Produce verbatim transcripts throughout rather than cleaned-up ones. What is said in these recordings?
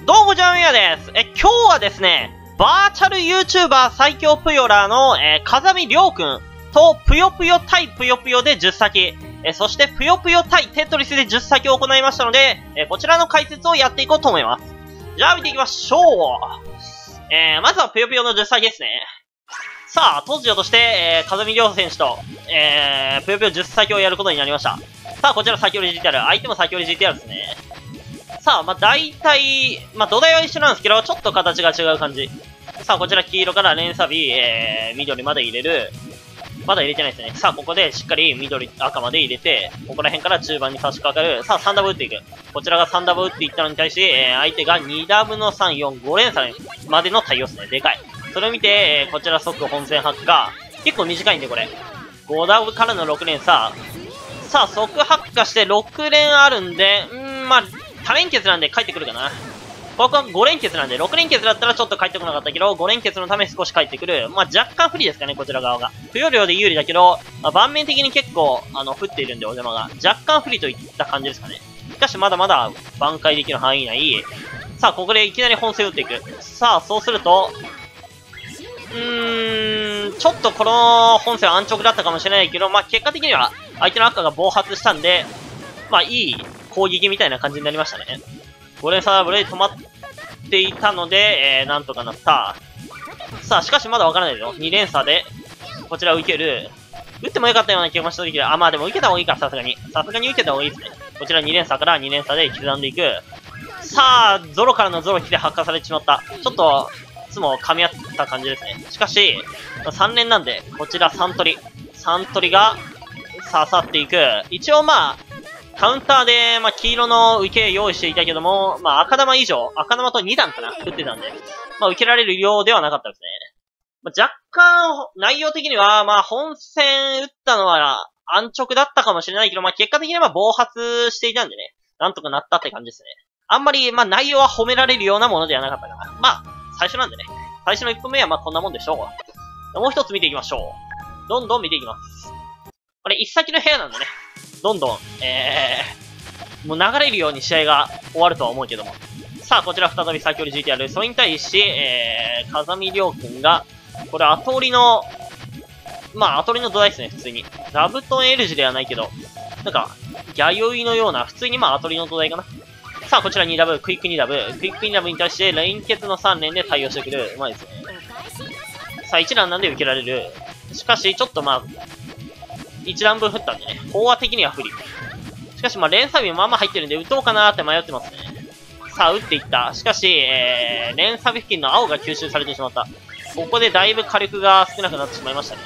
どうも、ジャンミヤです。え、今日はですね、バーチャル YouTuber 最強ぷよらーの、えー、風見りょうくんと、ぷよぷよ対ぷよぷよでじゅっ先、えー、そしてぷよぷよ対テトリスでじゅっ先を行いましたので、えー、こちらの解説をやっていこうと思います。じゃあ見ていきましょう。えー、まずはぷよぷよのじゅっ先ですね。さあ、突如として、えー、風見りょう選手と、えー、ぷよぷよじゅっ先をやることになりました。さあ、こちら先折り ジーティーアール、相手も先折り ジーティーアール ですね。さあ、まあ、大体、まあ、土台は一緒なんですけど、ちょっと形が違う感じ。さあ、こちら黄色から連鎖日、えー、緑まで入れる。まだ入れてないですね。さあ、ここでしっかり緑、赤まで入れて、ここら辺から中盤に差し掛かる。さあ、さんダブ打っていく。こちらがさんダブ打っていったのに対し、えー、相手がにダブのさん、よん、ご連鎖までの対応ですね。でかい。それを見て、えー、こちら即本戦発火。結構短いんで、これ。ごダブからのろく連鎖。さあ、即発火してろく連あるんで、んーまあ、多連結なんで帰ってくるかな。ここはご連結なんで、ろく連結だったらちょっと帰ってこなかったけど、ご連結のため少し帰ってくる。まあ、若干不利ですかね、こちら側が。不要量で有利だけど、まあ、盤面的に結構、あの、降っているんで、お邪魔が。若干不利といった感じですかね。しかし、まだまだ挽回できる範囲内。さあ、ここでいきなり本戦打っていく。さあ、そうすると、うーん、ちょっとこの本戦は安直だったかもしれないけど、まあ、結果的には相手の赤が暴発したんで、まあ、いい攻撃みたいな感じになりましたね。ご連鎖ダブルで止まっていたので、えー、なんとかなった。さあ、しかしまだわからないよ。に連鎖で、こちらを受ける。打ってもよかったような気がした時で、あ、まあでも受けた方がいいか、さすがに。さすがに受けた方がいいですね。こちらに連鎖からに連鎖で刻んでいく。さあ、ゾロからのゾロ来て発火されてしまった。ちょっと、いつも噛み合った感じですね。しかし、さん連なんで、こちらさん取り。さん取りが刺さっていく。一応まあ、カウンターで、まあ、黄色の受け用意していたけども、まあ、赤玉以上、赤玉とに段かな打ってたんで、まあ、受けられる量ではなかったですね。まあ、若干、内容的には、まあ、本戦打ったのは安直だったかもしれないけど、まあ、結果的には暴発していたんでね、なんとかなったって感じですね。あんまり、まあ、内容は褒められるようなものではなかったかな。まあ、最初なんでね。最初のいっぽんめはまあ、こんなもんでしょう。もう一つ見ていきましょう。どんどん見ていきます。これ、一先の部屋なんでね。どんどん、えー、もう流れるように試合が終わるとは思うけども。さあ、こちら再び先折り ジーティーアール。それに対し、えー、風見りょうくんが、これ後折りの、まあ後折りの土台ですね、普通に。ラブトン L 字ではないけど、なんか、ギャヨイのような、普通にまあ後折りの土台かな。さあ、こちらにダブ、クイックにダブ。クイックにダブに対して、連結のさん連で対応してくる。うまいですよね。さあ、いち段なんで受けられる。しかし、ちょっとまあ、いち段分振ったんでね。飽和的には不利。しかし、まあ、連鎖日もまあまあ入ってるんで、打とうかなーって迷ってますね。さあ、打っていった。しかし、えー、連鎖日付近の青が吸収されてしまった。ここでだいぶ火力が少なくなってしまいましたね。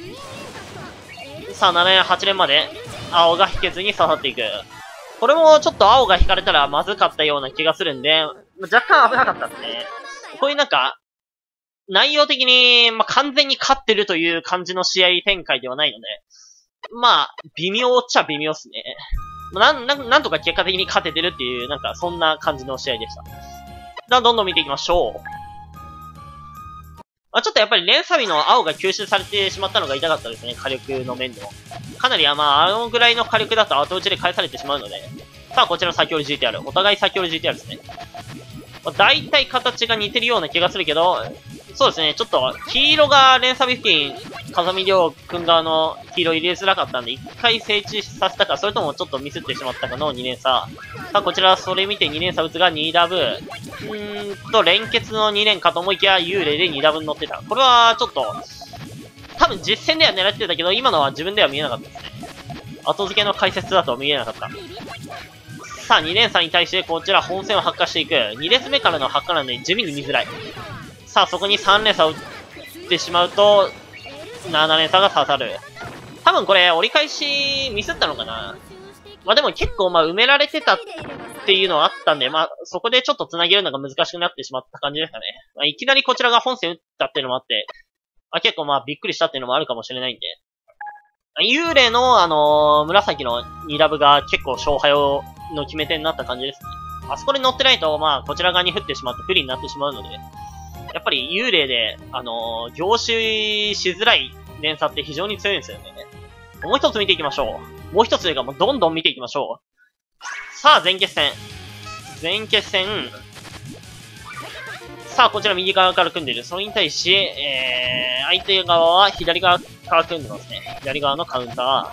さあ、なな連、はち連まで、青が引けずに刺さっていく。これもちょっと青が引かれたらまずかったような気がするんで、若干危なかったですね。こういうなんか、内容的に、まあ、完全に勝ってるという感じの試合展開ではないので、まあ、微妙っちゃ微妙っすね。なん、なん、なんとか結果的に勝ててるっていう、なんか、そんな感じの試合でした。じゃあ、どんどん見ていきましょう。まあ、ちょっとやっぱり連鎖日の青が吸収されてしまったのが痛かったですね、火力の面でも。かなり、まあ、あのぐらいの火力だと後打ちで返されてしまうので。さあ、こちら先折り ジーティーアール。お互い先折り ジーティーアール ですね。まあ、大体形が似てるような気がするけど、そうですね、ちょっと、黄色が連鎖日付近、風見りょうくん側の黄色入れづらかったんで、一回整地させたか、それともちょっとミスってしまったかのに連鎖。さあ、こちら、それ見てに連鎖打つがにダブ。うーんと、連結のに連かと思いきや、幽霊でにダブに乗ってた。これは、ちょっと、多分実戦では狙ってたけど、今のは自分では見えなかったですね。後付けの解説だと見えなかった。さあ、に連鎖に対して、こちら本戦を発火していく。に列目からの発火なんで、地味に見づらい。さあ、そこにさん連鎖を打ってしまうと、なな連鎖が刺さる。多分これ、折り返しミスったのかな。まあでも結構、まあ埋められてたっていうのはあったんで、まあそこでちょっと繋げるのが難しくなってしまった感じですかね。まあ、いきなりこちらが本戦打ったっていうのもあって、まあ、結構まあびっくりしたっていうのもあるかもしれないんで。幽霊のあのー、紫のにダブが結構勝敗を、の決め手になった感じですね。あそこに乗ってないと、まあこちら側に降ってしまって不利になってしまうので、やっぱり幽霊で、あのー、凝視しづらい連鎖って非常に強いんですよね。もう一つ見ていきましょう。もう一つというかもうどんどん見ていきましょう。さあ、前決戦。前決戦。 さあ、こちら右側から組んでいる。それに対し、えー、相手側は左側から組んでますね。左側のカウンター。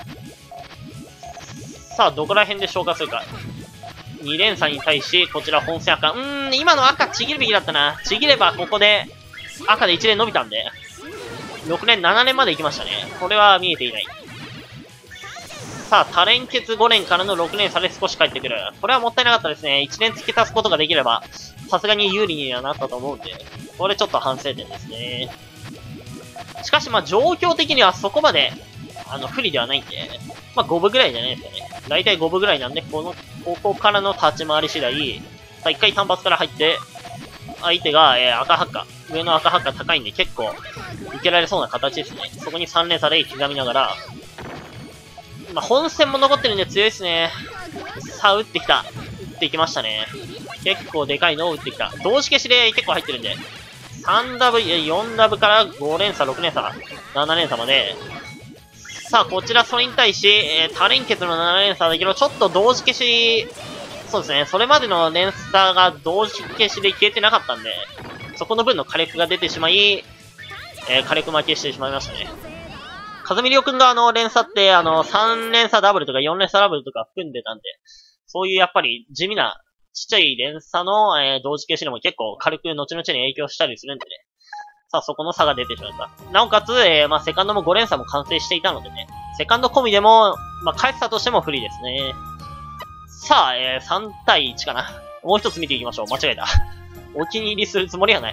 さあ、どこら辺で消化するか。に連鎖に対し、こちら本戦赤。うーん、今の赤ちぎるべきだったな。ちぎればここで赤でいち連伸びたんで、ろく連、なな連まで行きましたね。これは見えていない。さあ、多連結ご連からのろく連差で少し返ってくる。これはもったいなかったですね。いち連付け足すことができれば、さすがに有利にはなったと思うんで、これちょっと反省点ですね。しかし、まあ、状況的にはそこまで、あの、不利ではないんで、まあ、ごぶぐらいじゃないですかね。だいたいごぶぐらいなんで、この、ここからの立ち回り次第、さあ、一回単発から入って、相手が、えー、赤ハッカ。上の赤ハッカ高いんで、結構、いけられそうな形ですね。そこにさん連鎖で刻みながら、まあ、本戦も残ってるんで強いですね。さあ、打ってきた。打ってきましたね。結構でかいのを打ってきた。同時消しで結構入ってるんで、さんダブ、よんダブからご連鎖、ろく連鎖、なな連鎖まで。さあ、こちらそれに対し、えー、多連結のなな連鎖だけど、ちょっと同時消し、そうですね、それまでの連鎖が同時消しで消えてなかったんで、そこの分の火力が出てしまい、えー、火力負けしてしまいましたね。風見りょうくんがあの連鎖って、あの、さん連鎖ダブルとかよん連鎖ダブルとか含んでたんで、そういうやっぱり地味なちっちゃい連鎖の、えー、同時消しでも結構軽く後々に影響したりするんでね。さあ、そこの差が出てしまった。なおかつ、えー、まあ、セカンドもご連鎖も完成していたのでね。セカンド込みでも、まあ、返したとしても不利ですね。さあ、えー、さん対いちかな。もう一つ見ていきましょう。間違えた。お気に入りするつもりはない。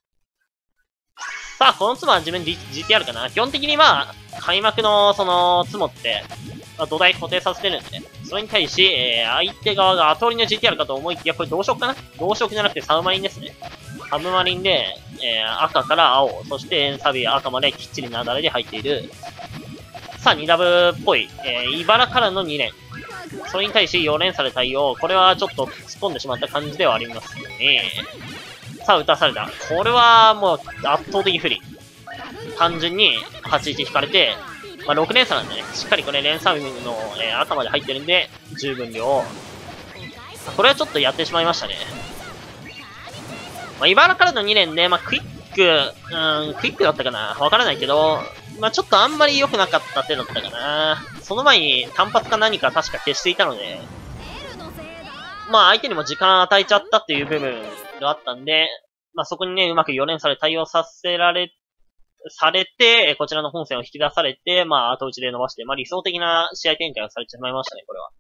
さあ、このツモは自分 ジーティーアール かな。基本的にまあ、開幕のそのツモって、まあ、土台固定させてるんでね。それに対し、えー、相手側が後折りの ジーティーアール かと思いきや、これ同色かな同色じゃなくてサブマリンですね。サブマリンで、えー、赤から青、そしてエンサビ赤まできっちりなだれで入っている。さあ、にダブっぽい、えー、茨からのに連。それに対しよ連鎖で対応。これはちょっと突っ込んでしまった感じではありますね。さあ、打たされた。これはもう圧倒的不利。単純にはちいち引かれて、まあ、ろく連鎖なんでね、しっかりこれ連鎖の、えー、赤まで入ってるんで、十分量。これはちょっとやってしまいましたね。まあ、茨からのに連で、まあ、クイック、うん、クイックだったかなわからないけど、まあ、ちょっとあんまり良くなかった手だったかな。その前に単発か何か確か消していたので、まあ、相手にも時間与えちゃったっていう部分があったんで、まあ、そこにね、うまくよ連鎖で対応させられ、されて、こちらの本戦を引き出されて、まあ、後打ちで伸ばして、まあ、理想的な試合展開をされてしまいましたね、これは。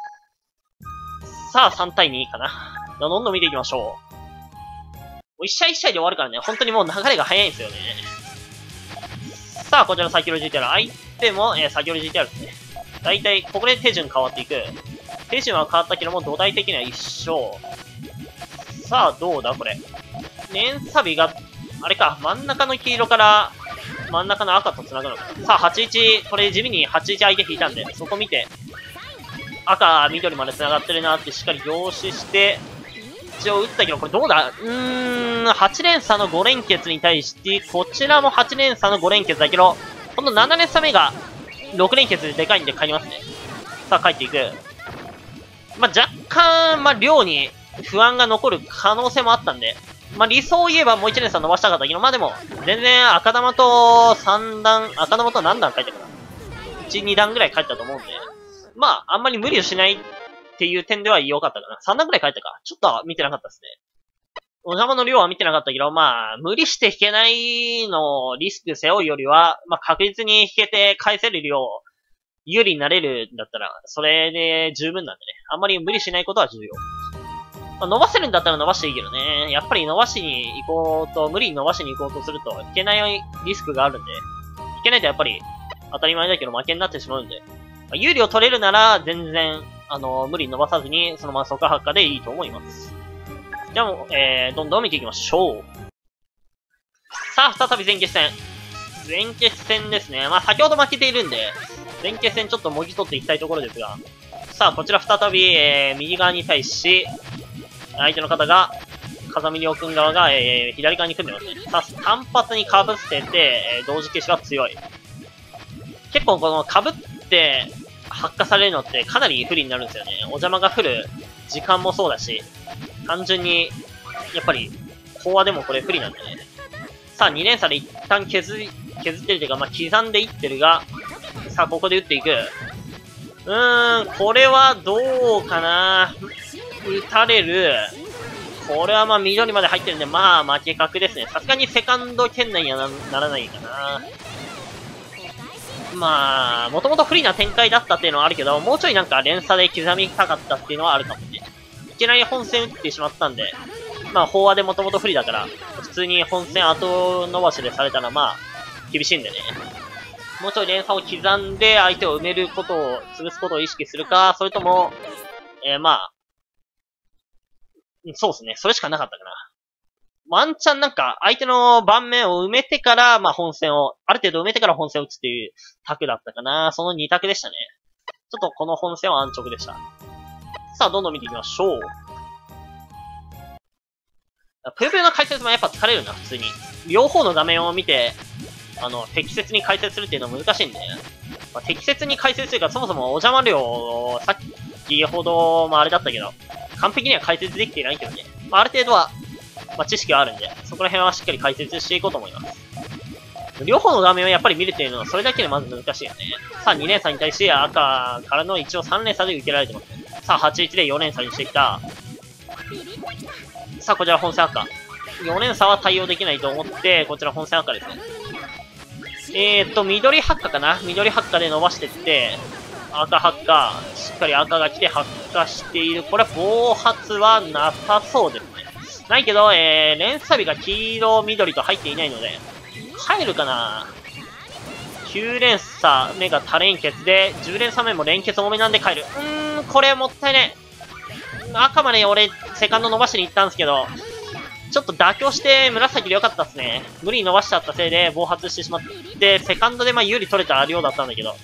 さあ、さん対にかな。どんどん見ていきましょう。一試合一試合で終わるからね、本当にもう流れが早いんですよね。さあ、こちら先ほど ジーティーアール。相手も、えー、先ほど ジーティーアール ですね。だいたい、ここで手順変わっていく。手順は変わったけども、土台的には一緒。さあ、どうだこれ。連鎖日が、あれか、真ん中の黄色から、真ん中の赤と繋ぐのかな。さあ、はちいち、これ地味にはちいち相手引いたんで、そこ見て、赤、緑まで繋がってるなってしっかり凝視して、一応打ったけど、これどうだうーん、はち連鎖のご連結に対して、こちらもはち連鎖のご連結だけど、このなな連鎖目がろく連結ででかいんで帰りますね。さあ、帰っていく。まあ、若干、まあ、量に不安が残る可能性もあったんで、まあ、理想を言えばもういち連鎖伸ばしたかったけど、まあでも、全然赤玉とさん段、赤玉と何段書いたかな ?いち、に段ぐらい書いたと思うんで、まあ、あんまり無理をしないっていう点では良かったかな。さん段ぐらい書いたか。ちょっとは見てなかったですね。お邪魔の量は見てなかったけど、まあ、無理して引けないのをリスク背負うよりは、まあ確実に引けて返せる量、有利になれるんだったら、それで十分なんでね。あんまり無理しないことは重要。まあ、伸ばせるんだったら伸ばしていいけどね。やっぱり伸ばしに行こうと、無理に伸ばしに行こうとすると、引けないリスクがあるんで、引けないとやっぱり当たり前だけど負けになってしまうんで、まあ、有利を取れるなら全然、あの、無理に伸ばさずに、そのまま即発火でいいと思います。じゃあもう、えー、どんどん見ていきましょう。さあ、再び前決戦。前決戦ですね。まあ、先ほど負けているんで、前決戦ちょっともぎ取っていきたいところですが。さあ、こちら再び、えー、右側に対し、相手の方が、風見りょうくん側が、えー、左側に組んでますね。さあ、単発に被せて、えー、同時消しが強い。結構この被って発火されるのってかなり不利になるんですよね。お邪魔が降る時間もそうだし、単純に、やっぱり、 飽和でもこれ不利なんでね。さあ、に連鎖で一旦削り、削ってるというか、まあ、刻んでいってるが、さあ、ここで打っていく。うーん、これはどうかな。打たれる。これはまあ、緑まで入ってるんで、まあ、負け確ですね。さすがにセカンド圏内には な, ならないかな。まあ、もともと不利な展開だったっていうのはあるけど、もうちょいなんか連鎖で刻みたかったっていうのはあるかもね。いきなり本戦打ってしまったんで、まあ、飽和でもともと不利だから、普通に本戦後伸ばしでされたらまあ、厳しいんでね。もうちょい連鎖を刻んで相手を埋めることを、潰すことを意識するか、それとも、えー、まあ、そうですね。それしかなかったかな。ワンチャンなんか、相手の盤面を埋めてから、まあ本戦を、ある程度埋めてから本戦を打つっていう択だったかな。そのに択でしたね。ちょっとこの本戦は安直でした。さあ、どんどん見ていきましょう。ぷよぷよの解説もやっぱ疲れるな、普通に。両方の画面を見て、あの、適切に解説するっていうのは難しいんで、まあ、適切に解説するか、そもそもお邪魔量、さっきほど、まああれだったけど、完璧には解説できていないけどね。まあある程度は、まあ、知識はあるんで、そこら辺はしっかり解説していこうと思います。両方の画面をやっぱり見るっていうのは、それだけでまず難しいよね。さあ、に連鎖に対して赤からの一応さん連鎖で受けられてますね。さあ、はちいちでよ連鎖にしてきた。さあ、こちら本戦赤。よ連鎖は対応できないと思って、こちら本戦赤ですね。えーっと、緑ハッカかな緑ハッカで伸ばしてって、赤ハッカ、しっかり赤が来てハッカしている。これは暴発はなさそうですね。ないけど、えー、連鎖日が黄色、緑と入っていないので、入るかな ?きゅう 連鎖目が多連結で、じゅう連鎖目も連結多めなんで帰る。うーん、これもったいね。赤まで俺、セカンド伸ばしに行ったんですけど、ちょっと妥協して紫でよかったっすね。無理に伸ばしちゃったせいで暴発してしまって、セカンドでまあ有利取れた量だったんだけど、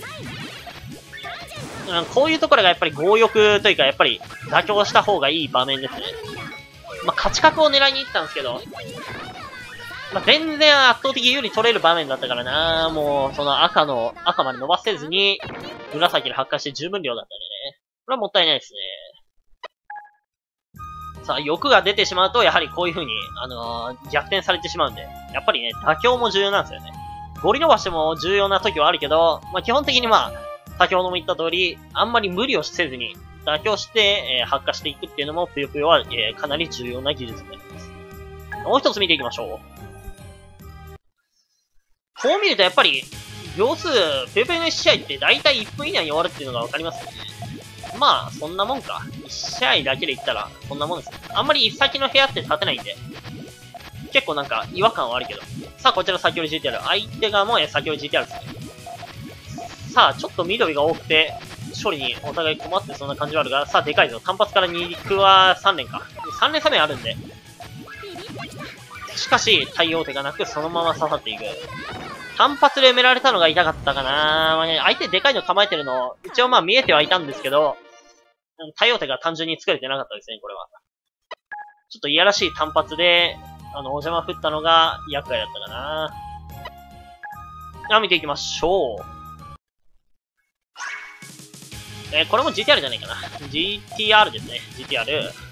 うん、こういうところがやっぱり強欲というか、やっぱり妥協した方がいい場面ですね。まあ、勝ち角を狙いに行ったんですけど、まあ、全然圧倒的有利取れる場面だったからな。もう、その赤の、赤まで伸ばせずに、紫で発火して十分量だったんでね。これはもったいないですね。さあ、欲が出てしまうと、やはりこういう風に、あのー、逆転されてしまうんで、やっぱりね、妥協も重要なんですよね。ゴリ伸ばしても重要な時はあるけど、まあ、基本的にまあ、先ほども言った通り、あんまり無理をせずに、妥協して、えー、発火していくっていうのも、ぷよぷよは、えー、かなり重要な技術になります。もう一つ見ていきましょう。こう見るとやっぱり、秒数、ぷよぷよのいち試合って大体いっぷん以内に終わるっていうのがわかりますよね。まあ、そんなもんか。いち試合だけで言ったら、そんなもんです。あんまり一先の部屋って立てないんで、結構なんか違和感はあるけど。さあ、こちら先ほど ジーティーアール。相手側も先ほど ジーティーアール ですね。さあ、ちょっと緑が多くて、処理にお互い困ってそんな感じはあるが、さあ、でかいぞ。単発からに区はさん連か。さん連鎖目あるんで。しかし、対応手がなく、そのまま刺さっていく。単発で埋められたのが痛かったかな、まあね、相手でかいの構えてるの、一応まあ見えてはいたんですけど、対応手が単純に作れてなかったですね、これは。ちょっといやらしい単発で、あの、お邪魔振ったのが厄介だったかな。じゃあ見ていきましょう。えー、これも ジーティーアール じゃないかな。ジーティーアール ですね。ジーティーアール。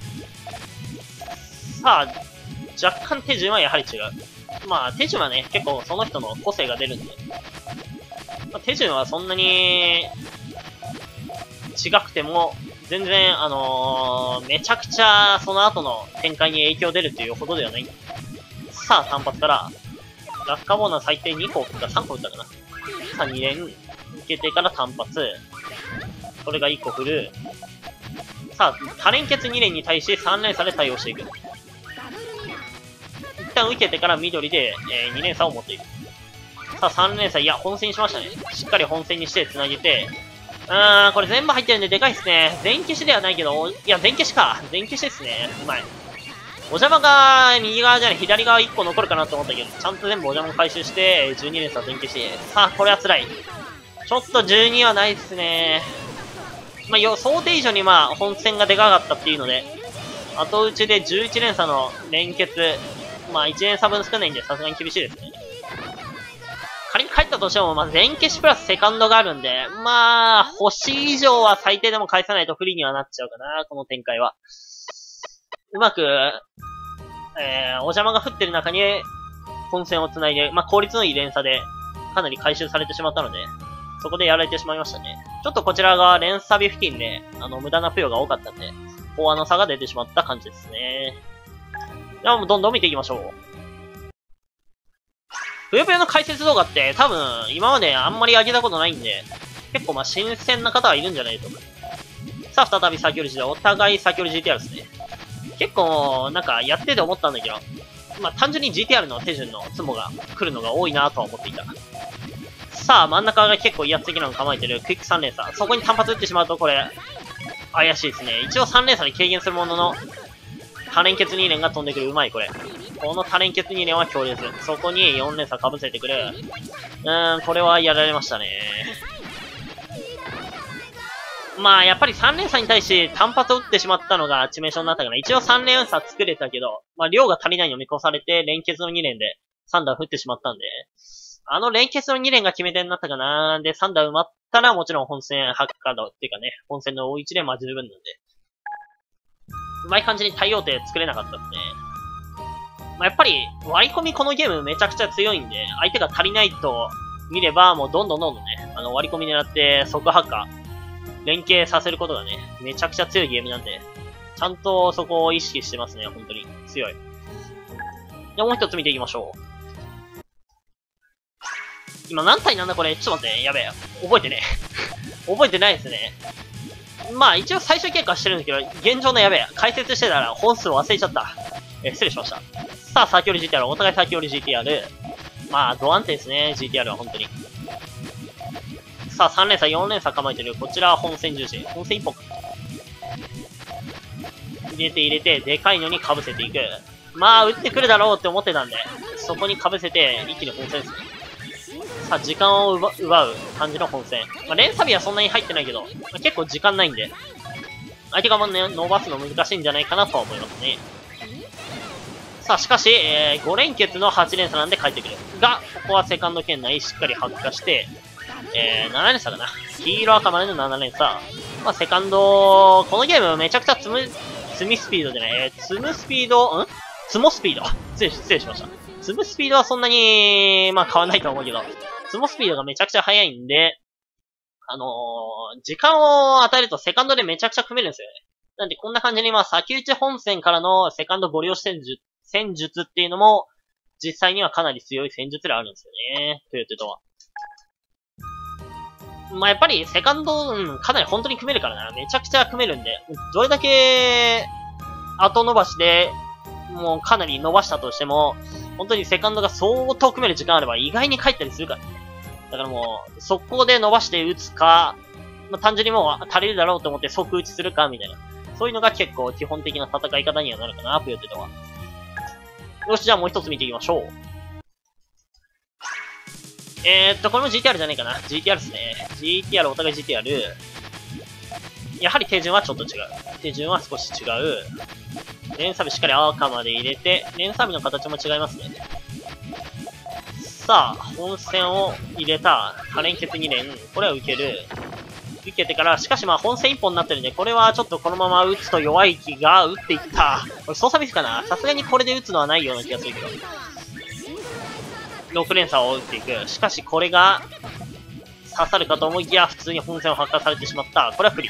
さあ、若干手順はやはり違う。まあ、手順はね、結構その人の個性が出るんで。まあ、手順はそんなに、違くても、全然、あのー、めちゃくちゃその後の展開に影響出るっていうほどではない。さあ、単発から、落下ボーナー最低にこ打った、さんこ打ったかな。さあ、に連、受けてから単発。これがいっこ振る。さあ、多連結に連に対してさん連鎖で対応していく。一旦受けてから緑で、えー、に連鎖を持っていく。さあ、さん連鎖、いや、本線にしましたね。しっかり本線にして繋げて、うーん、これ全部入ってるんででかいっすね。全消しではないけど、いや、全消しか。全消しですね。うまい。お邪魔が右側じゃない、左側いっこ残るかなと思ったけど、ちゃんと全部お邪魔回収して、じゅうに連鎖全消し。さあ、これは辛い。ちょっとじゅうにはないっすね。まあ、よ、想定以上にまあ、本線がでかかったっていうので、後打ちでじゅういち連鎖の連結、まあ、いち連鎖分少ないんで、さすがに厳しいですね。仮に帰ったとしても、まあ、全消しプラスセカンドがあるんで、まあ、星以上は最低でも返さないと不利にはなっちゃうかな、この展開は。うまく、 えー、お邪魔が降ってる中に、本戦を繋いで、まあ、効率のいい連鎖で、かなり回収されてしまったので、そこでやられてしまいましたね。ちょっとこちらが連鎖日付近で、あの、無駄なプヨが多かったんで、フォアの差が出てしまった感じですね。ではもうどんどん見ていきましょう。ぷよぷよの解説動画って多分今まであんまり上げたことないんで、結構まあ新鮮な方はいるんじゃないとか。さあ再び先折り ジーティーアール、お互い先折り ジーティーアール ですね。結構なんかやってて思ったんだけど、まあ単純に ジーティーアール の手順のツモが来るのが多いなとは思っていた。さあ真ん中が結構威圧的なの構えてるクイックさん連鎖。そこに単発打ってしまうとこれ、怪しいですね。一応さん連鎖で軽減するものの、多連結に連が飛んでくる。うまいこれ。この多連結に連は強烈。そこによん連鎖被せてくる。うーん、これはやられましたね。まあ、やっぱりさん連鎖に対し単発を打ってしまったのが致命傷になったから、一応さん連鎖作れたけど、まあ、量が足りないのを見越されて、連結のに連でさん段振ってしまったんで、あの連結のに連が決め手になったかな。で、さん段埋まったらもちろん本戦はちカードっていうかね、本戦のいち連まあ十分なんで、うまい感じに対応手作れなかったですね。まあ、やっぱり割り込みこのゲームめちゃくちゃ強いんで、相手が足りないと見ればもうどんどんどんどんね、あの割り込み狙って即破か、連携させることがね、めちゃくちゃ強いゲームなんで、ちゃんとそこを意識してますね、本当に。強い。じゃあもう一つ見ていきましょう。今何対なんだこれ、ちょっと待って、やべえ。覚えてね。覚えてないですね。まあ一応最終結果してるんだけど、現状のやべえ。解説してたら本数を忘れちゃった。えー、失礼しました。さあ、先折り ジーティーアール、お互い先折り ジーティーアール。まあ、ド安定ですね、ジーティーアール は本当に。さあ、さん連鎖、よん連鎖構えてる。こちらは本戦重視。本戦いっぽん。入れて入れて、でかいのに被せていく。まあ、打ってくるだろうって思ってたんで、そこに被せて、一気に本戦ですね。さあ、時間を奪う感じの本戦。まあ、連鎖日はそんなに入ってないけど、まあ、結構時間ないんで、相手がもね、伸ばすの難しいんじゃないかなとは思いますね。さあ、しかし、えー、ご連結のはち連鎖なんで帰ってくる。が、ここはセカンド圏内しっかり発火して、えー、なな連鎖だな。黄色赤までのなな連鎖。まあ、セカンド、このゲームめちゃくちゃ積む、積みスピードじゃない、えー、積むスピード、ん積もスピード。失礼、失礼しました。積むスピードはそんなに、まあ変わんないと思うけど、積もスピードがめちゃくちゃ速いんで、あのー、時間を与えるとセカンドでめちゃくちゃ組めるんですよね。なんでこんな感じにまあ先打ち本戦からのセカンドご利用戦術、戦術っていうのも、実際にはかなり強い戦術であるんですよね。トヨタとは。まあやっぱりセカンド、うん、かなり本当に組めるからな。めちゃくちゃ組めるんで、どれだけ後伸ばしで、もうかなり伸ばしたとしても、本当にセカンドが相当組める時間あれば意外に帰ったりするから。だからもう、速攻で伸ばして打つか、まあ、単純にもう足りるだろうと思って即打ちするか、みたいな。そういうのが結構基本的な戦い方にはなるかな、プヨテとは。よし、じゃあもう一つ見ていきましょう。えーっと、これも ジーティーアール じゃねえかな。ジーティーアール ですね。ジーティーアール、お互い ジーティーアール。やはり手順はちょっと違う。手順は少し違う。連鎖日しっかり赤まで入れて、連鎖日の形も違いますね。さあ、本戦を入れた、多連結に連。これは受ける。受けてから、しかしまあ本戦いっぽんになってるんで、これはちょっとこのまま打つと弱い気が打っていった。これ操作ミスかな？さすがにこれで打つのはないような気がするけど。ろく連鎖を打っていく。しかしこれが、刺さるかと思いきや、普通に本戦を発火されてしまった。これは不利。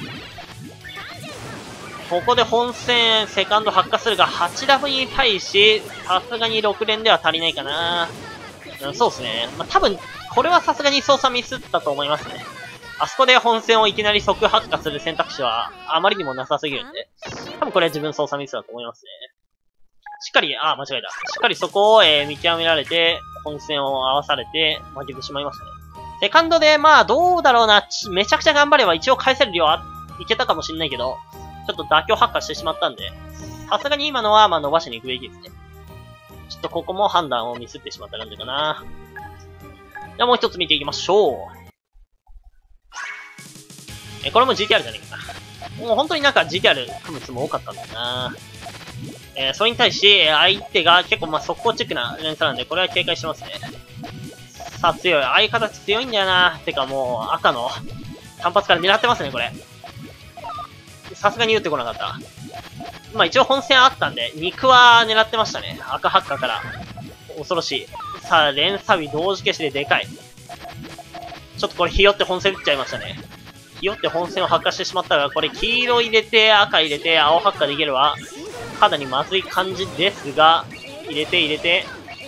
ここで本戦、セカンド発火するが、はちダブに対し、さすがにろく連では足りないかな。うん、そうですね。まあ、多分、これはさすがに操作ミスったと思いますね。あそこで本戦をいきなり即発火する選択肢は、あまりにもなさすぎるんで、多分これは自分操作ミスだと思いますね。しっかり、あ、間違えた。しっかりそこを、えー、見極められて、本戦を合わされて、負けてしまいましたね。セカンドで、まあ、どうだろうな、めちゃくちゃ頑張れば一応返せる量はいけたかもしれないけど、ちょっと妥協発火してしまったんで、さすがに今のは、まあ、伸ばしに行くべきですね。ちょっとここも判断をミスってしまった感じかな。じゃあもう一つ見ていきましょう。え、これも ジーティーアール じゃねえかな。もう本当になんか ジーティーアール 組むつも多かったんだよな。えー、それに対し、相手が結構まあ速攻チェックな連鎖なんで、これは警戒してますね。さあ強い。ああいう形強いんだよな。てかもう赤の単発から狙ってますね、これ。さすがに打ってこなかった。 まあ一応本戦あったんで、肉は狙ってましたね。赤ハッカから。恐ろしい。さあ、連鎖日同時消しででかい。ちょっとこれひよって本戦打っちゃいましたね。ひよって本戦を発火してしまったが、これ黄色入れて、赤入れて、青ハッカできるは、かなりまずい感じですが、入れて入れて、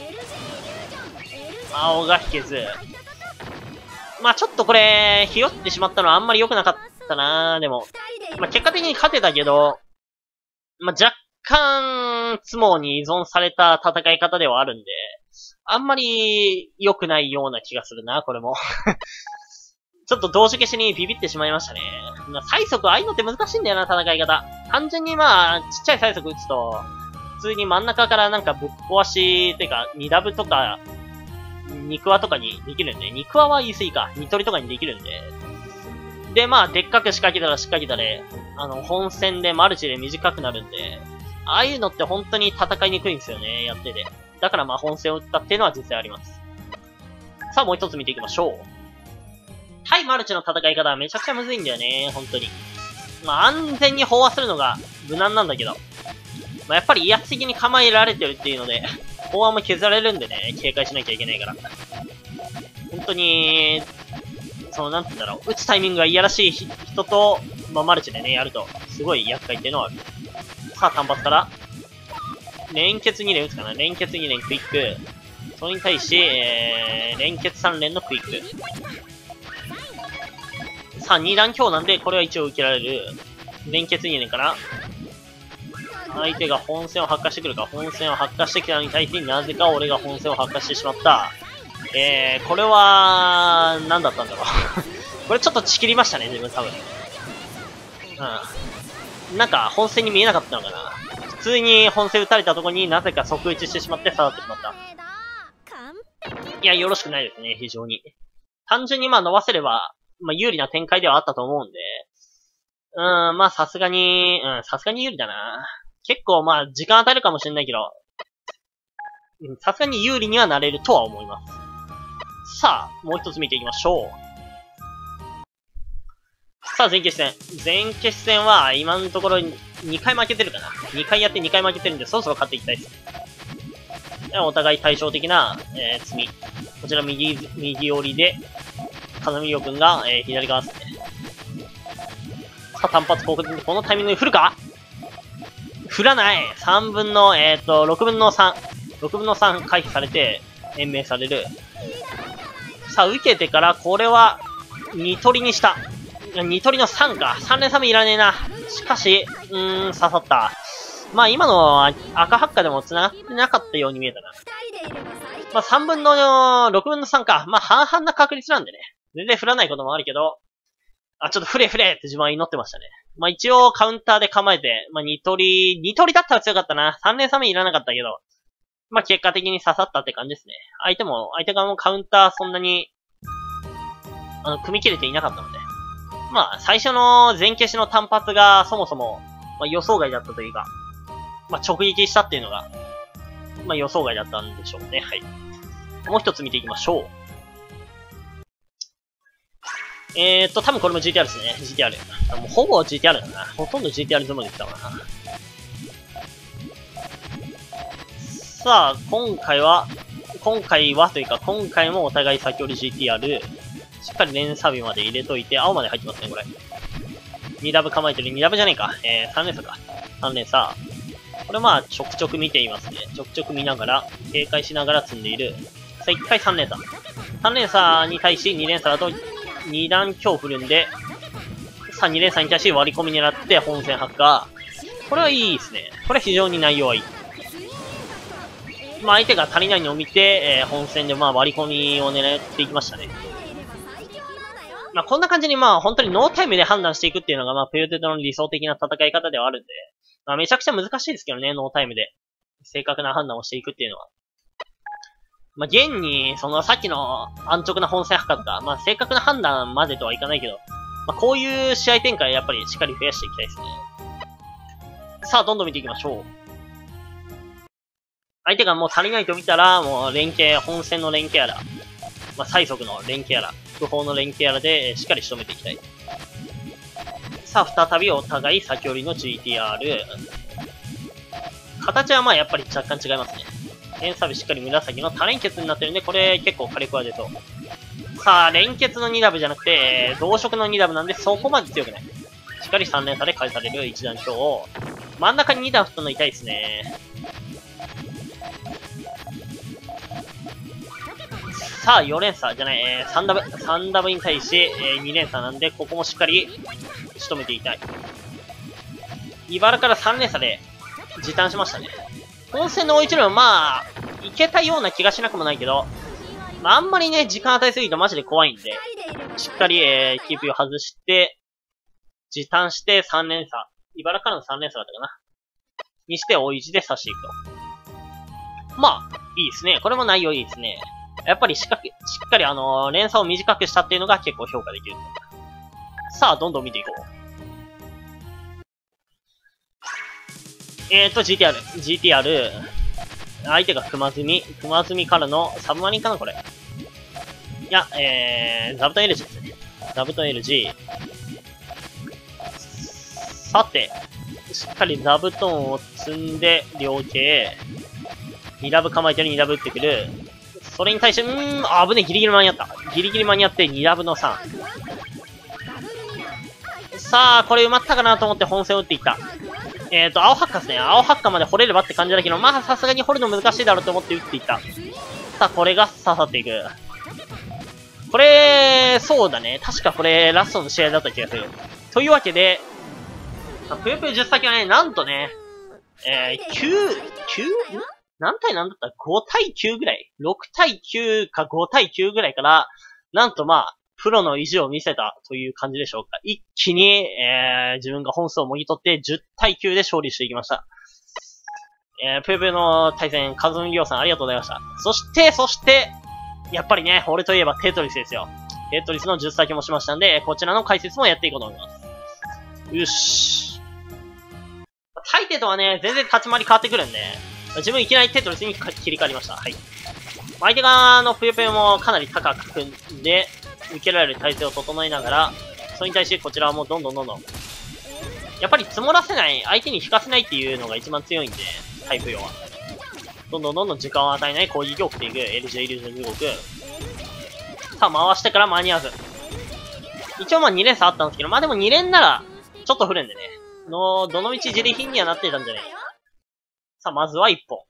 青が引けず。まあちょっとこれ、ひよってしまったのはあんまり良くなかったなでも。まあ結果的に勝てたけど、まあ若干、ツモに依存された戦い方ではあるんで、あんまり良くないような気がするな、これも。ちょっと同時消しにビビってしまいましたね。まあ、最速、ああいうのって難しいんだよな、戦い方。単純にまあ、ちっちゃい最速打つと、普通に真ん中からなんかぶっ壊し、てか、二ダブとか、肉輪とかにできるんで、肉輪は言い過ぎか、ニトリとかにできるんで。で、まあ、でっかく仕掛けたら仕掛けたで、あの、本戦でマルチで短くなるんで、ああいうのって本当に戦いにくいんですよね、やってて。だからまあ、本戦を打ったっていうのは実際あります。さあ、もう一つ見ていきましょう。対マルチの戦い方はめちゃくちゃむずいんだよね、本当に。まあ、安全に飽和するのが無難なんだけど。まあ、やっぱり威圧的に構えられてるっていうので、飽和も削られるんでね、警戒しなきゃいけないから。本当に、その、なんて言うんだろう、打つタイミングがいやらしい人と、まあ、マルチでね、やると、すごい厄介っていうのはある。さあ、単発から、連結に連打つかな。連結に連クイック。それに対し、えー、連結さん連のクイック。さあ、に段強なんで、これは一応受けられる。連結に連から、相手が本戦を発火してくるか、本戦を発火してきたのに対して、なぜか俺が本戦を発火してしまった。えー、これは、何だったんだろう。これちょっとちきりましたね、自分多分。うん。なんか、本戦に見えなかったのかな。普通に本戦打たれたところになぜか即打ちしてしまって下がってしまった。いや、よろしくないですね、非常に。単純にまあ伸ばせれば、まあ有利な展開ではあったと思うんで、うーん、まあさすがに、うん、さすがに有利だな。結構まあ時間与えるかもしれないけど、さすがに有利にはなれるとは思います。さあ、もう一つ見ていきましょう。さあ、前決戦。前決戦は今のところにかい負けてるかな。にかいやってにかい負けてるんで、そろそろ勝っていきたいです。お互い対照的な、えー、積み。こちら右、右折りで、風見亮君が、えー、左側ですね。さあ、単発攻撃でこのタイミングで振るか振らない !さん 分の、えっと、ろくぶんのさん。ろくぶんのさん回避されて、延命される。さあ、受けてから、これは、に取りにした。に取りのさんか。さん連さん目いらねえな。しかし、うーん、刺さった。まあ今の赤ハッカでも繋がってなかったように見えたな。まあさんぶんのろくぶんのさんか。まあ半々な確率なんでね。全然振らないこともあるけど、あ、ちょっと振れ振れって自分は祈ってましたね。まあ一応カウンターで構えて、まあに取り、に取りだったら強かったな。さん連さん目いらなかったけど、まあ結果的に刺さったって感じですね。相手も、相手側もカウンターそんなに、あの、組み切れていなかったので。まあ最初の前消しの単発がそもそも、まあ予想外だったというか、まあ、直撃したっていうのが、まあ、予想外だったんでしょうね。はい。もう一つ見ていきましょう。えーっと、多分これも ジーティーアール ですね。ジーティーアール。もうほぼ ジーティーアール だな。ほとんど ジーティーアール ゾーンで来たかな。さあ、今回は、今回はというか、今回もお互い先折り ジーティーアール、しっかり連サビまで入れといて、青まで入ってますね、これ。にダブ構えてる。にダブじゃねえか。えー、さん連鎖か。さん連鎖。これまあ、ちょくちょく見ていますね。ちょくちょく見ながら、警戒しながら積んでいる。さあ、いっかいさん連鎖。さん連鎖に対しに連鎖だとに段強振るんで、さあに連鎖に対し割り込み狙って本戦発火。これはいいですね。これは非常に内容はいい。まあ相手が足りないのを見て、えー、本戦でまあ割り込みを狙っていきましたね。まあこんな感じにまあ本当にノータイムで判断していくっていうのがまあプヨテトの理想的な戦い方ではあるんで、まあめちゃくちゃ難しいですけどね、ノータイムで。正確な判断をしていくっていうのは。まあ現に、そのさっきの安直な本戦測った、まあ正確な判断までとはいかないけど、まあこういう試合展開やっぱりしっかり増やしていきたいですね。さあどんどん見ていきましょう。相手がもう足りないと見たら、もう連携、本戦の連携やら、まあ最速の連携やら、不法の連携やらでしっかり仕留めていきたい。さあ再びお互い先折りの ジーティーアール。 形はまあやっぱり若干違いますね。連サビしっかり紫の多連結になってるんで、これ結構火力は出そう。さあ、連結のにダブじゃなくて、同色のにダブなんでそこまで強くない。しっかりさん連鎖で返される一段強を、真ん中ににダブとの痛いですね。さあ、よ連鎖じゃない、えー、さんダブ、さんダブに対し、えー、に連鎖なんで、ここもしっかり仕留めていたい。茨からさん連鎖で時短しましたね。本戦の追いチルもまあ、いけたような気がしなくもないけど、まあ、あんまりね、時間与えすぎるとマジで怖いんで、しっかり、えー、キープを外して、時短してさん連鎖。茨からのさん連鎖だったかな。にして追いいちで刺していくと。まあ、いいですね。これも内容いいですね。やっぱりしっかり、しっかりあのー、連鎖を短くしたっていうのが結構評価できる。さあ、どんどん見ていこう。えーと、ジーティーアール。ジーティーアール。相手が熊積み。熊積みからのサブマリンかなこれ。いや、えー、座布団 エルジー ですね。座布団 エルジー。さて、しっかり座布団を積んで、両系。にダブ構えてる、にダブ打ってくる。それに対して、うーん、あぶね、ギリギリ間に合った。ギリギリ間に合って、にダブのさん。さあ、これ埋まったかなと思って本戦を打っていった。えーと、青ハッカですね。青ハッカまで掘れればって感じだけど、まあ、さすがに掘るの難しいだろうと思って打っていった。さあ、これが刺さっていく。これ、そうだね。確かこれ、ラストの試合だった気がする。というわけで、ぷよぷよじゅっ先はね、なんとね、えー、きゅう、きゅう? 何対何だった ?ご 対きゅうぐらい ?ろく 対きゅうかご対きゅうぐらいから、なんとまあ、プロの意地を見せたという感じでしょうか。一気に、えー、自分が本数をもぎ取ってじゅう対きゅうで勝利していきました。えー、ぷよぷよの対戦、カズミリョウさんありがとうございました。そして、そして、やっぱりね、俺といえばテトリスですよ。テトリスのじゅっ先もしましたんで、こちらの解説もやっていこうと思います。よし。大抵とはね、全然立ち回り変わってくるんで、自分いきなりテトリスに切り替わりました。はい。相手側のぷよぷよもかなり高く組んで、受けられる体勢を整えながら、それに対してこちらはもうどんどんどんどん、やっぱり積もらせない、相手に引かせないっていうのが一番強いんで、タイプ用は。どんどんどんどん時間を与えない攻撃を送っていく。エルジェイ イリュージョン動く。さあ、回してから間に合わず。一応まあに連鎖あったんですけど、まあでもに連なら、ちょっと不連でね。の、どの道自利品にはなってたんじゃないか。さあ、まずはいっぽん。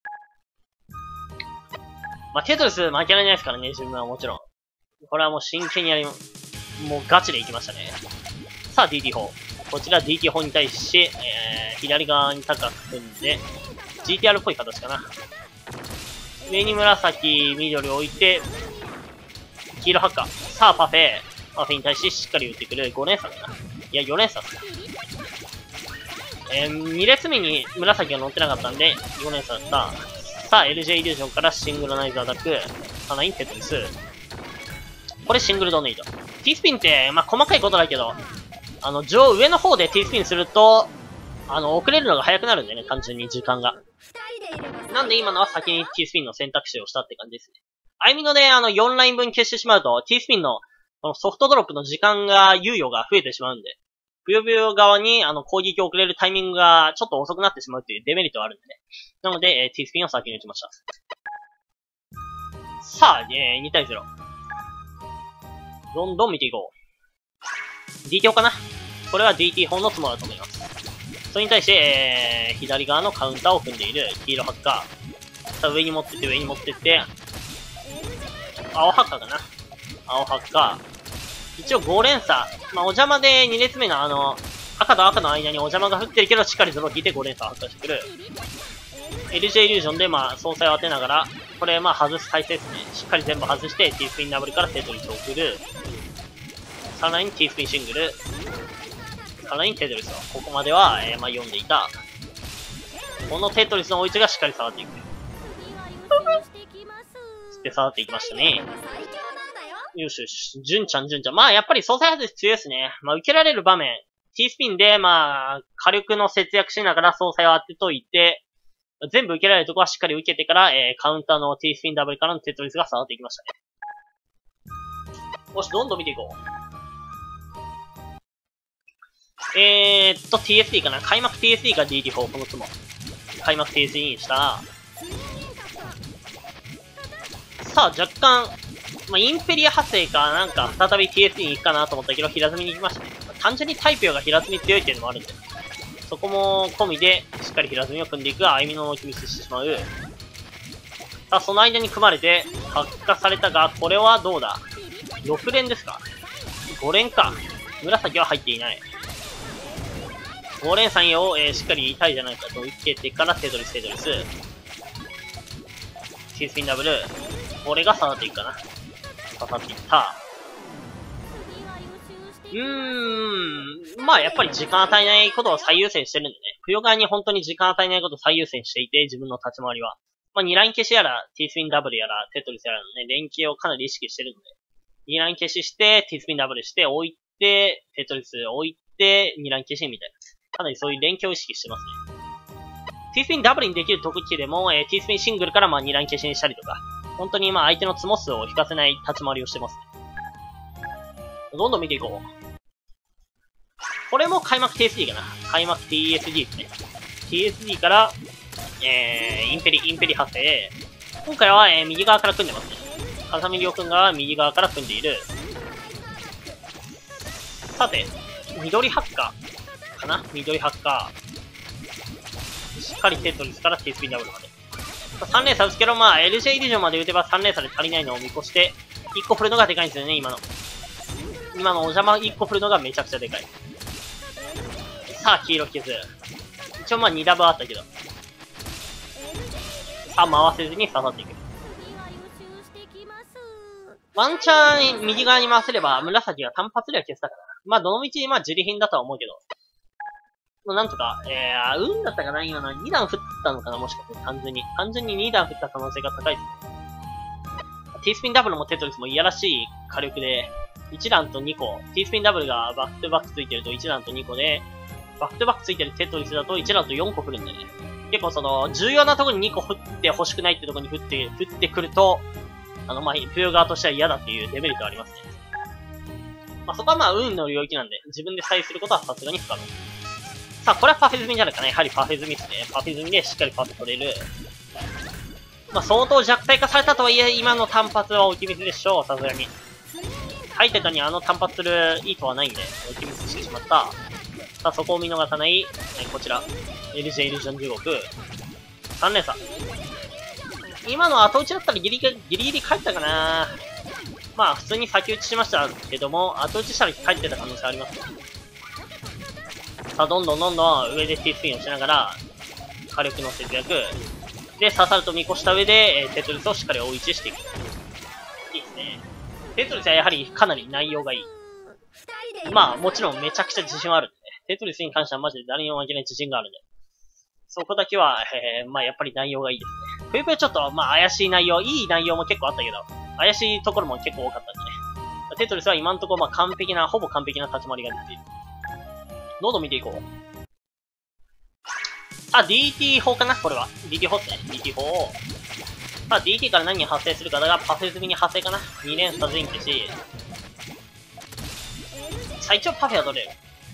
まあ、テトリス負けられないですからね、自分はもちろん。これはもう真剣にやり、もうガチでいきましたね。さあ、ディーティー 砲。こちら ディーティー 砲に対し、えー、左側に高く組んで、ジーティーアール っぽい形かな。上に紫、緑を置いて、黄色ハッカー。さあ、パフェ。パフェに対ししっかり打ってくるご連鎖かな。いや、よ連鎖っすか。えー、に列目に紫が乗ってなかったんで、よ連鎖だった。さあ、エルジェイ イリュージョンからシングルナイズアタック。さらにテトリス。これシングルドネイト。T スピンって、まあ、細かいことだけど、あの、上、上の方で T スピンすると、あの、遅れるのが早くなるんだよね、単純に時間が。なんで今のは先に T スピンの選択肢をしたって感じですね。あゆみのね、あの、よんライン分消してしまうと、T スピンの、このソフトドロップの時間が、猶予が増えてしまうんで、ぷよぷよ側に、あの、攻撃を遅れるタイミングが、ちょっと遅くなってしまうっていうデメリットがあるんでね。なので、えー、T スピンを先に打ちました。さあ、えー、に対ゼロ。どんどん見ていこう。ディーティー 砲かな。これは ディーティー 砲のつもだと思います。それに対して、えー、左側のカウンターを組んでいる黄色ハッカー。さあ、上に持ってって、上に持ってって、青ハッカーかな。青ハッカー。一応ご連鎖。まあ、お邪魔でに列目のあの、赤と赤の間にお邪魔が降ってるけど、しっかりゾロ引いてご連鎖発射してくる。エルジェイ イリュージョンで、まあ、総裁を当てながら、これ、まあ、外す体勢ですね。しっかり全部外して、T スピンダブルからテトリスを送る。さらに T スピンシングル。さらにテトリスを。ここまでは、えー、まあ、読んでいた。このテトリスの追いつがしっかり下がっていく。で、下がっていきましたね。よしよし。純ちゃん、純ちゃん。まあ、やっぱり総裁外し強いですね。まあ、受けられる場面。T スピンで、まあ、火力の節約しながら総裁を当てといて、全部受けられるところはしっかり受けてから、えー、カウンターの T スピンダブルからのテトリスが下がっていきましたね。よし、どんどん見ていこう。えーっと、ティーエスディー かな。開幕 ティーエスディー か ディーティーフォー、このつも。 開幕 ティーエスディー にした。さあ、若干、まあ、インペリア派生か、なんか、再び ティーエスディー に行くかなと思ったけど、平積みに行きましたね。単純にタイピオが平積み強いっていうのもあるんで、そこも込みで、しっかり平積みを組んでいくが、歩みの動きミスしてしまう。さあ、その間に組まれて、発火されたが、これはどうだ ?ろく 連ですか ?ご 連か。紫は入っていない。ご連さんを、えー、しっかり痛いじゃないかと受けてからテトリステトリス。T スピンダブル。これが刺さっていくかな。刺さっていった。うーん。まあやっぱり時間与えないことを最優先してるんでね。ぷよ側に本当に時間与えないことを最優先していて、自分の立ち回りは。まあにライン消しやら、T スピンダブルやら、テトリスやらのね、連携をかなり意識してるので。にライン消しして、T スピンダブルして、置いて、テトリス置いて、にライン消しみたいな。かなりそういう連携を意識してますね。T スピンダブルにできる特技でも、えー、T スピンシングルからまあにライン消しにしたりとか、本当にまあ相手のツモ数を引かせない立ち回りをしてますね。どんどん見ていこう。これも開幕 ティーエスディー かな。開幕 ティーエスディー ですね。ティーエスディー から、えー、インペリ、インペリ派生。今回は、えー、右側から組んでますね。風見亮君が右側から組んでいる。さて、緑ハッカーかな緑ハッカー。しっかりテトリスから T スピンダブルまで。さん連鎖ですけど、まあ、エルジェー イリュージョンまで打てばさん連鎖で足りないのを見越して、いっこ振るのがでかいんですよね、今の。今のお邪魔いっこ振るのがめちゃくちゃでかい。さあ、黄色傷。一応まあにダブあったけど。さあ、回せずに刺さっていく。ワンチャン右側に回せれば、紫が単発では消せたかな。まあ、どの道まあ、自利品だとは思うけど。なんとか、えー、運だったかな今のに段振ったのかなもしかして、単純に。単純にに段振った可能性が高いですね。T スピンダブルもテトリスもいやらしい火力で、いち段とにこ。T スピンダブルがバックトゥバックついてるといち段とにこで、バックトゥバックついてるテトリスだといち段とよんこ振るんだよね。結構その、重要なところににこ振って欲しくないってところに振って、振ってくると、あの、まあ、プヨ側としては嫌だっていうデメリットありますね。まあ、そこはまあ、運の領域なんで、自分で採することはさすがに不可能。さあ、これはパフェ済みじゃないかな。やはりパフェ済みですね。パフェ済みでしっかりパフェ取れる。まあ、相当弱体化されたとはいえ、今の単発は置き水でしょう、さすがに。入ってたにあの単発する意図はないんで、置き水してしまった。さあ、そこを見逃さない、えこちら。エルジェー イリュージョンじゅうごく。さん連鎖。今の後打ちだったらギリギリ、ギリギリ帰ったかな。まあ、普通に先打ちしましたけども、後打ちしたら帰ってた可能性あります。さあ、どんどんどんどん上で T スピンをしながら、火力の節約。で、刺さると見越した上で、えー、テトリスをしっかり追い打ちしていく。いいですね。テトリスはやはりかなり内容がいい。まあ、もちろんめちゃくちゃ自信はあるんでね。テトリスに関してはマジで誰にも負けない自信があるんで。そこだけは、えー、まあやっぱり内容がいいですね。ぷよぷよちょっと、まあ怪しい内容、いい内容も結構あったけど、怪しいところも結構多かったんでね。テトリスは今んところまあ完璧な、ほぼ完璧な立ち回りができている。どんどん見ていこう。あ、ディーティー 砲かなこれは。ディーティー 砲ですね。ディーティー 砲を。さあ、ディーティー から何に発生するかだが、パフェ済みに発生かな ?に 連鎖全消し。さあ、一応パフェは取れる。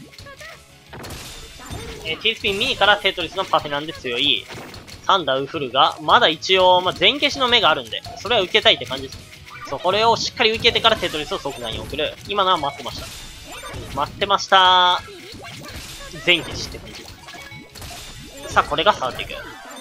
えー、T スピンミニからテトリスのパフェなんで強い。サンダーウフルが、まだ一応、まあ、全消しの目があるんで、それは受けたいって感じです。そう、これをしっかり受けてからテトリスを即座に送る。今のは待ってました。待ってましたー。全消しって感じ。さあ、これが触っていく。ま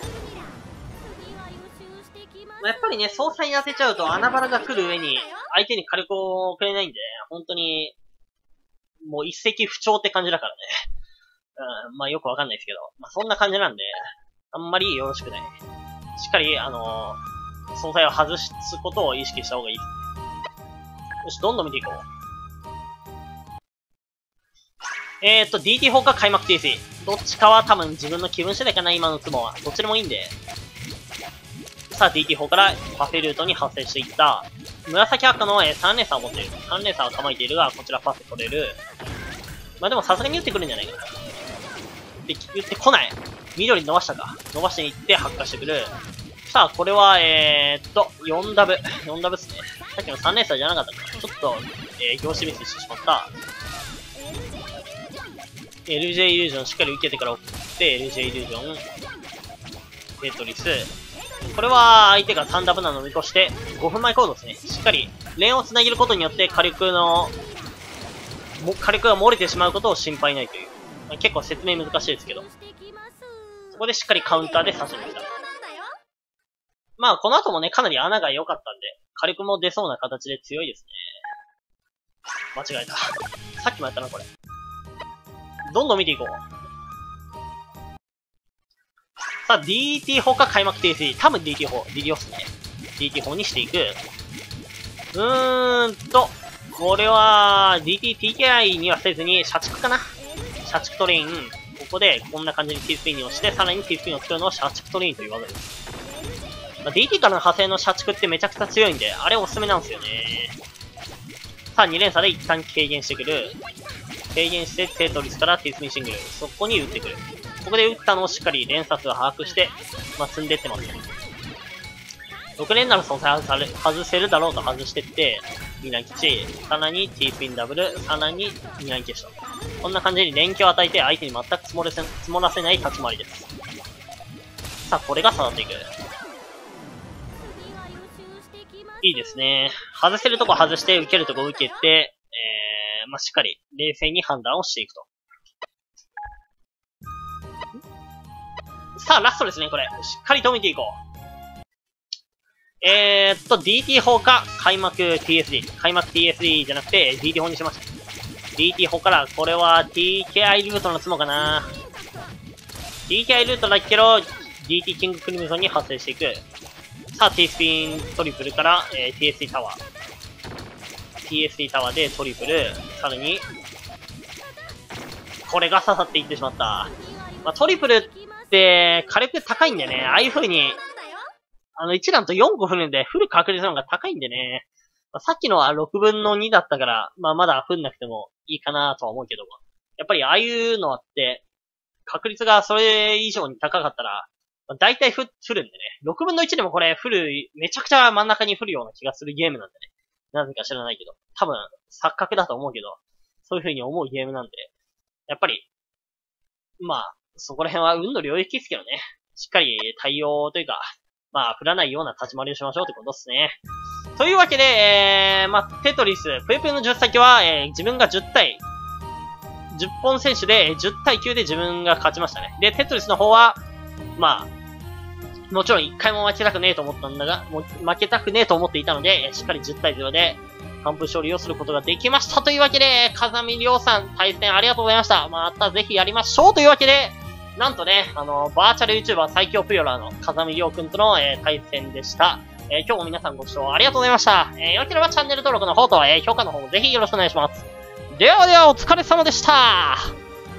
あ、やっぱりね、操作に当てちゃうと穴腹が来る上に、相手に火力を送れないんで、本当に、もう一石不調って感じだからね。うん、まあよくわかんないですけど、まあそんな感じなんで、あんまりよろしくない。しっかり、あのー、操作を外すことを意識した方がいいですね。よし、どんどん見ていこう。えーっと、ディーティー 砲か開幕 ティーエスディー。どっちかは多分自分の気分次第かな、今のツモは。どっちでもいいんで。さあ、ディーティー 砲からパフェルートに発生していった。紫赤の、えー、さん連鎖を持っている。さん連鎖を構えているが、こちらパフェ取れる。まあでもさすがに打ってくるんじゃないかな。で、言ってこない。緑伸ばしたか。伸ばしていって発火してくる。さあ、これは、えーっと、よんダブ。よんダブっすね。さっきのさん連鎖じゃなかったから、ちょっと、えー、業種ミスしてしまった。エルジェー イリュージョンしっかり受けてから送って、エルジェー イリュージョン。 テトリス。これは相手がさんダブなのを見越して、ごふんまえ行動ですね。しっかり、レーンを繋げることによって火力の、火力が漏れてしまうことを心配ないという。結構説明難しいですけど。そこでしっかりカウンターで刺しに来た。まあ、この後もね、かなり穴が良かったんで、火力も出そうな形で強いですね。間違えた。さっきもやったな、これ。どんどん見ていこう。さあ、ディーティー 砲か開幕 ティーエスディー。多分 ディーティー 砲。ディーティー 砲っすね。ディーティー 砲にしていく。うーんと、これは、ディーティー、ティーケーアイ にはせずに、社畜かな。社畜トレイン。ここで、こんな感じに T スピンをして、さらに T スピンを作るのを社畜トレインという技です。まあ、ディーティー からの派生の社畜ってめちゃくちゃ強いんで、あれおすすめなんですよね。さあ、に連鎖で一旦軽減してくる。軽減して、テトリスから T スピンシングル。そこに打ってくる。ここで打ったのをしっかり連鎖数を把握して、まあ、積んでってますね。ろく連なら総裁外せるだろうと外してって、にラン基地、さらに T スピンダブル、さらににラン消しと。こんな感じに連携を与えて相手に全く積もらせ、積もらせない立ち回りです。さあ、これが下がっていく。いいですね。外せるとこ外して、受けるとこ受けて、えー、まあ、しっかり冷静に判断をしていくと。さあ、ラストですね、これ。しっかりと見ていこう。えーっと、ディーティー 砲か、開幕 ティーエスディー。開幕 ティーエスディー じゃなくて、ディーティー 砲にしました。ディーティー 砲から、これは ティーケーアイ ルートのツモかな。ティーケーアイ ルートだけど、ディーティー キングクリムゾンに発生していく。さあ、T スピントリプルから、えー、ティーエスディー タワー。ティーエスディー タワーでトリプル、さらに、これが刺さっていってしまった。まあ、トリプルって、火力高いんでね、ああいう風に、あの、いち段とよんこ振るんで、振る確率の方が高いんでね。まあ、さっきのはろくぶんのにだったから、まあ、まだ振んなくてもいいかなとは思うけども。やっぱりああいうのって、確率がそれ以上に高かったら、まあ、大体振、振るんでね。ろくぶんのいちでもこれ振る、めちゃくちゃ真ん中に振るような気がするゲームなんでね。なぜか知らないけど。多分、錯覚だと思うけど、そういう風に思うゲームなんで。やっぱり、まあ、そこら辺は運の領域ですけどね。しっかり対応というか、まあ、振らないような立ち回りをしましょうってことですね。というわけで、えー、まあ、テトリス、ぷよぷよのじゅっ先は、えー、自分がじゅったい、じゅっぽん選手でじゅったいきゅうで自分が勝ちましたね。で、テトリスの方は、まあ、もちろん一回も負けたくねえと思ったんだが、もう負けたくねえと思っていたので、しっかりじゅったいゼロで、完封勝利をすることができました。というわけで、風見亮さん、対戦ありがとうございました。またぜひやりましょうというわけで、なんとね、あの、バーチャル YouTuber 最強プヨラーの風見亮くんとの、えー、対戦でした。えー、今日も皆さんご視聴ありがとうございました。えー、よければチャンネル登録の方と、えー、評価の方もぜひよろしくお願いします。ではではお疲れ様でした。